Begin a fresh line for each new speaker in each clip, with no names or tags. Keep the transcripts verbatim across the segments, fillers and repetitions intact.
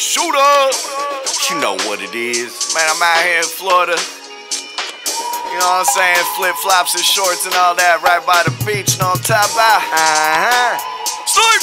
Shooter! You know what it is. Man, I'm out here in Florida. You know what I'm saying? Flip-flops and shorts and all that right by the beach. You know what I'm talking about? Uh-huh. Sleep!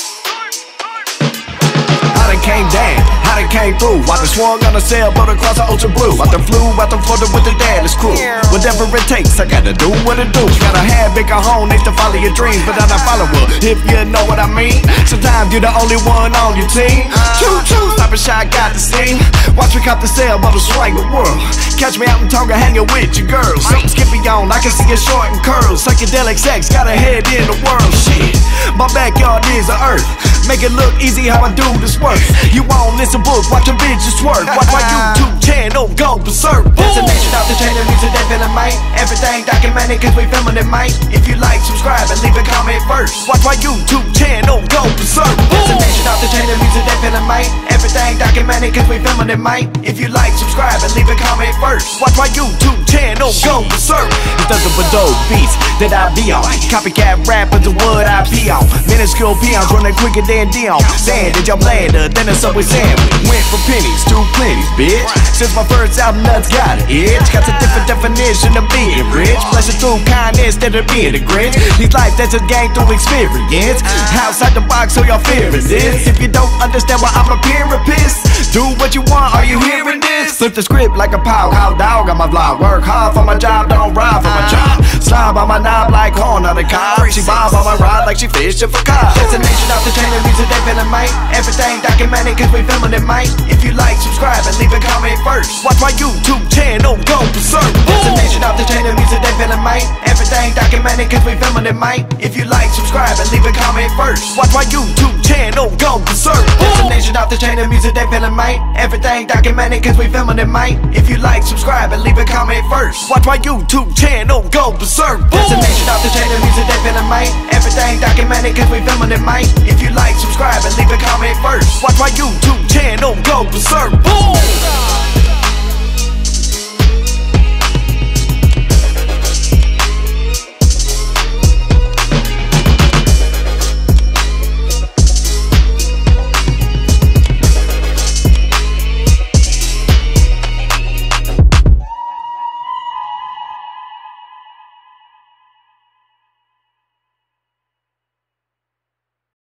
I done came down, I done came through. I done swung on a sailboat across the ocean blue. I done flew out the Florida with the Dallas crew. Whatever it takes, I gotta do what it do. Gotta have big a home, needs to follow your dreams, but I don't follow her, if you know what I mean. Sometimes you're the only one on your team. Choo choo, stop a shot, got the steam. Watch me cop the sailboat and swing the world. Catch me out in Tonga hanging with your girls. Something skippy on, I can see it short and curls. Psychedelic sex, got a head in the world. Shit, my backyard is the earth. Make it look easy how I do this work. You won't listen book, watch a bitches twerk. Watch my YouTube channel go berserk. Destination off the chain of music that feeling might. Everything documented cause we filming it might. If you like, subscribe and leave a comment first. Watch my YouTube channel go berserk. Destination off the chain of music that feeling might. Everything documented cause we filming it might. If you like, subscribe and leave a comment first. Watch my YouTube channel go berserk. It's nothing but dope beats that I be on. Copycat rappers is what I be on. Minuscule peons running quicker than Dion. Saying that y'all bladder than a Subway sandwich. Went from pennies to plenties, bitch. Since my first album, nuts got an itch. Got a different definition of being rich. Blessed through kindness instead of being a grinch. These life that's a game through experience. Outside the box, so y'all fearing this. If you don't understand why I'm appearing pissed, do what you want, are you hearing this? Flip the script like a pow, cow dog on my vlog. Work hard for my job, don't ride for my job. Slide on my knob like corn on the cob. She bob on my ride like she fishing for cod. Destination off the chain of music they feeling might. Everything documented cause we filming it might. If you like, subscribe and leave a comment first. Watch my YouTube channel go berserk. Destination off the chain of music they feeling might. Everything documented cause we filming it might. If you like, subscribe and leave a comment first. Watch my YouTube channel go berserk. Destination off the chain of music they feeling might. Everything documented cause we filming it might. If you like, subscribe and leave a comment first. Watch my YouTube channel go berserk. Destination off the chain of music they feeling might. Everything documented cause we filming it might. If you like, subscribe and leave a comment first. Watch my YouTube channel go berserk. Boom!